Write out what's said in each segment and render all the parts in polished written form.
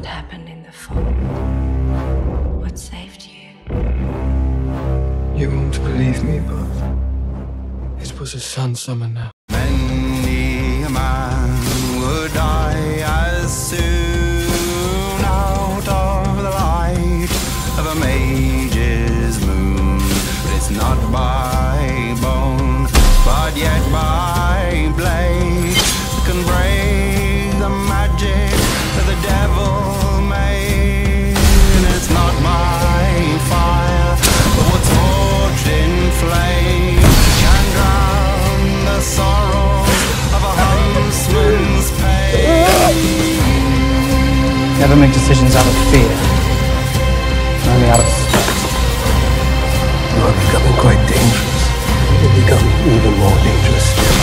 What happened in the fall? What saved you? You won't believe me, but it was a sun summer now. Many a man would die as soon out of the light of a mage's moon. But it's not by bone, but yet by blade that can break the magic that the devil made. And it's not by fire, but what's forged in flame can drown the sorrow of a huntsman's pain. Never make decisions out of fear, only out of respect. You are becoming quite dangerous. You will become even more dangerous still.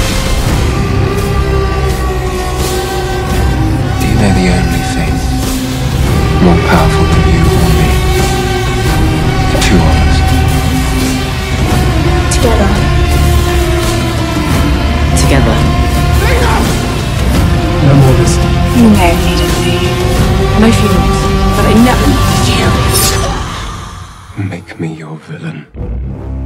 Do you know the only thing more powerful than you or me? The two of us. Together. Together. No more listening. You never needed me. No feelings, but I never needed you. Make me your villain.